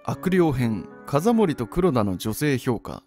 悪霊編風森と黒田の女性評価。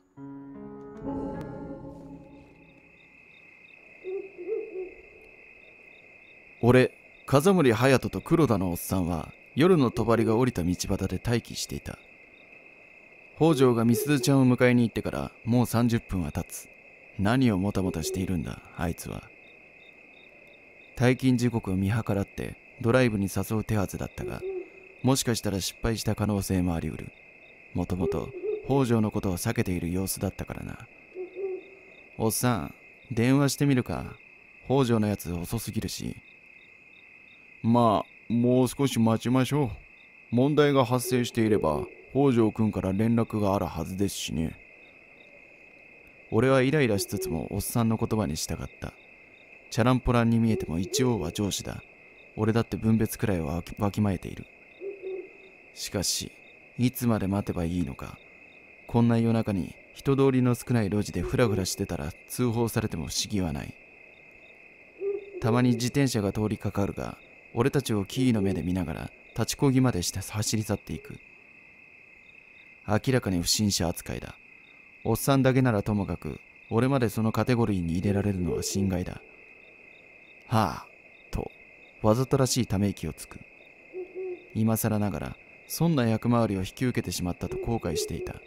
俺、風森隼人と黒田のおっさんは夜の帳が降りた道端で待機していた。北条が美鈴ちゃんを迎えに行ってからもう30分は経つ。何をもたもたしているんだあいつは。退勤時刻を見計らってドライブに誘う手はずだったが、もしかしたら失敗した可能性もあり得る。もともと北条のことを避けている様子だったからな。おっさん、電話してみるか。北条のやつ遅すぎるし。 まあ、もう少し待ちましょう。問題が発生していれば北条君から連絡があるはずですしね。 俺はイライラしつつもおっさんの言葉に従った。チャランポランに見えても一応は上司だ。俺だって分別くらいはわきまえている。しかし、いつまで待てばいいのか。こんな夜中に人通りの少ない路地でフラフラしてたら通報されても不思議はない。たまに自転車が通りかかるが、俺たちをキーの目で見ながら立ちこぎまでして走り去っていく。明らかに不審者扱いだ。おっさんだけならともかく、俺までそのカテゴリーに入れられるのは心外だ。はあ、と、わざとらしいため息をつく。今更ながら、そんな役回りを引き受けてしまったと後悔していた。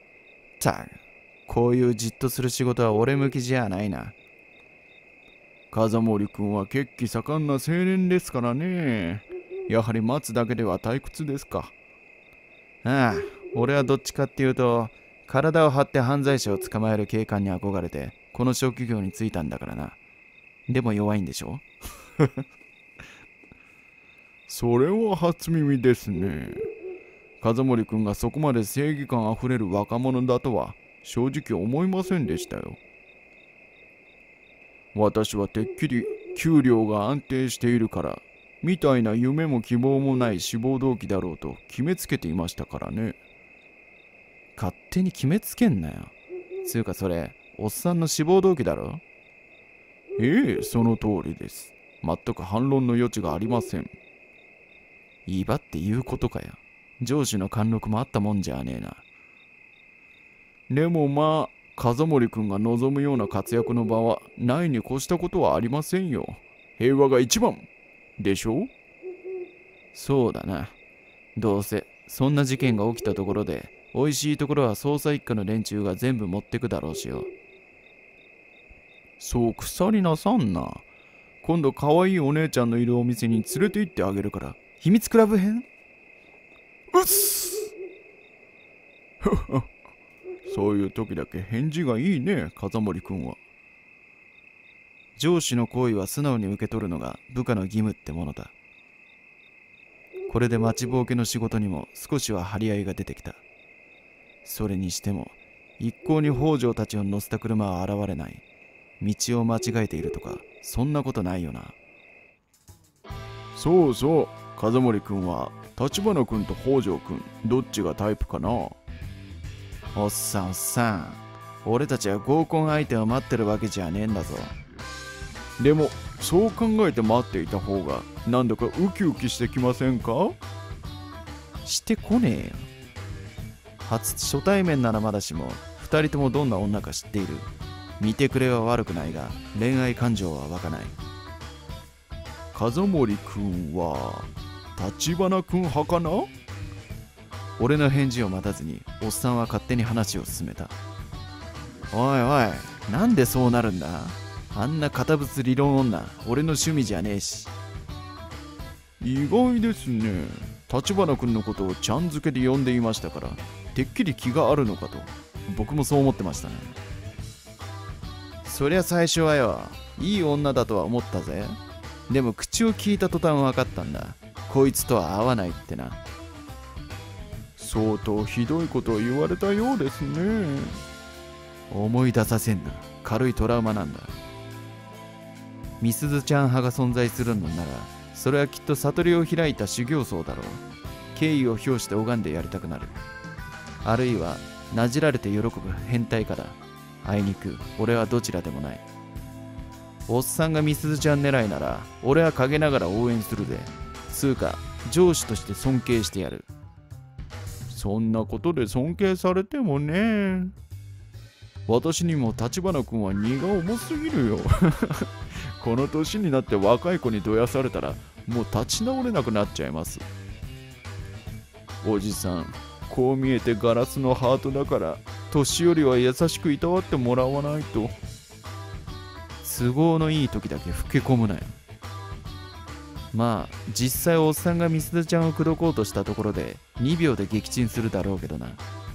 こういうじっとする仕事は俺向きじゃないな。 風森君は血気盛んな青年ですからね。やはり待つだけでは退屈ですか。 ああ、俺はどっちかっていうと、体を張って犯罪者を捕まえる警官に憧れて、この職業に就いたんだからな。でも弱いんでしょそれは初耳ですね。風森君がそこまで正義感あふれる若者だとは正直思いませんでしたよ。私はてっきり給料が安定しているからみたいな夢も希望もない志望動機だろうと決めつけていましたからね。 勝手に決めつけんなよ。つうかそれ、おっさんの志望動機だろ。 ええ、その通りです。全く反論の余地がありません。 威張って言うことかよ。上司の貫禄もあったもんじゃねえな。 でもまあ、風森君が望むような活躍の場はないに越したことはありませんよ。平和が一番でしょう。 そうだな。どうせそんな事件が起きたところで、美味しいところは捜査一課の連中が全部持ってくだろうしよ。 そう腐りなさんな。今度可愛いお姉ちゃんのいるお店に連れて行ってあげるから。 秘密クラブ編？ うっすそういう時だけ返事がいいね、風森君は。 上司の行為は素直に受け取るのが部下の義務ってものだ。これで待ちぼうけの仕事にも少しは張り合いが出てきた。それにしても一向に北条たちを乗せた車は現れない。道を間違えているとかそんなことないよな。 そうそう、風森君は橘君と北条君どっちがタイプかな。 おっさんおっさん、俺たちは合コン相手を待ってるわけじゃねえんだぞ。 でもそう考えて待っていた方がなんだかウキウキしてきませんか。 してこねえよ。初対面ならまだしも二人ともどんな女か知っている。見てくれは悪くないが恋愛感情は湧かない。 風森君は橘君派かな。 俺の返事を待たずにおっさんは勝手に話を進めた。おいおい、なんでそうなるんだ。あんな堅物理論女俺の趣味じゃねえし。 意外ですね。橘君のことをちゃん付けで呼んでいましたからてっきり気があるのかと。 僕もそう思ってましたね。そりゃ最初はよ、いい女だとは思ったぜ。でも口を聞いた途端分かったんだ。こいつとは合わないってな。 相当ひどいことを言われたようですね。 思い出させんな。軽いトラウマなんだ。美鈴ちゃん派が存在するのなら、それはきっと悟りを開いた修行僧だろう。敬意を表して拝んでやりたくなる。あるいはなじられて喜ぶ変態かだ。あいにく俺はどちらでもない。おっさんが美鈴ちゃん狙いなら俺は陰ながら応援するぜ。つうか上司として尊敬してやる。 そんなことで尊敬されてもね。私にも立花君は荷が重すぎるよ。この年になって若い子にどやされたらもう立ち直れなくなっちゃいます。おじさん、こう見えてガラスのハートだから年寄りは優しくいたわってもらわないと。 都合のいい時だけ老け込むなよ。まあ実際おっさんがみすずちゃんを口説こうとしたところで2秒で撃沈するだろうけどな。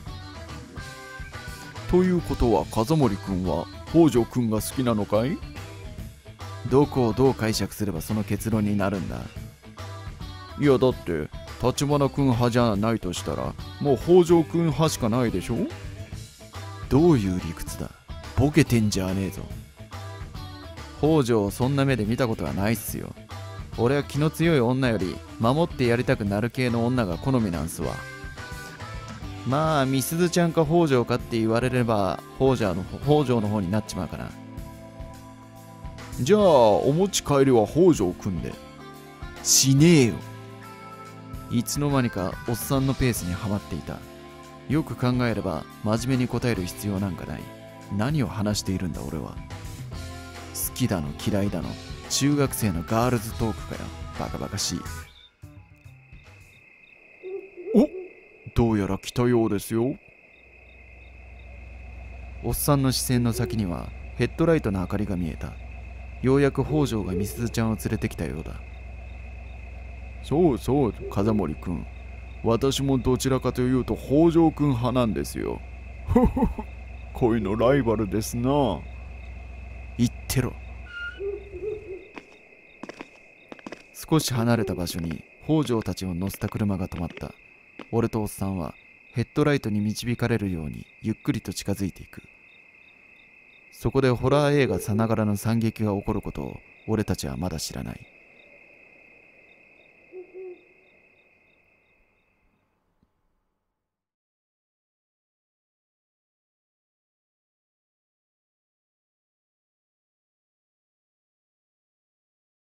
ということは風森君は北条君が好きなのかい？ どこをどう解釈すればその結論になるんだ。 いやだって立花君派じゃないとしたらもう北条君派しかないでしょ。 どういう理屈だ。ボケてんじゃねえぞ。北条をそんな目で見たことはないっすよ。俺は気の強い女より守ってやりたくなる系の女が好みなんすわ。まあみすずちゃんか北条かって言われれば北条の方になっちまうかな。 じゃあお持ち帰りは北条君で。 しねえよ。いつの間にかおっさんのペースにはまっていた。よく考えれば真面目に答える必要なんかない。何を話しているんだ俺は。好きだの嫌いだの中学生のガールズトークかよ。バカバカしい。 お、どうやら来たようですよ。 おっさんの視線の先にはヘッドライトの明かりが見えた。ようやく北条がみすずちゃんを連れてきたようだ。 そうそう、風森君。私もどちらかというと北条君派なんですよ。ふふふ、恋のライバルですな。 言ってろ。少し離れた場所に北条たちを乗せた車が止まった。俺とおっさんはヘッドライトに導かれるようにゆっくりと近づいていく。そこでホラー映画さながらの惨劇が起こることを俺たちはまだ知らない。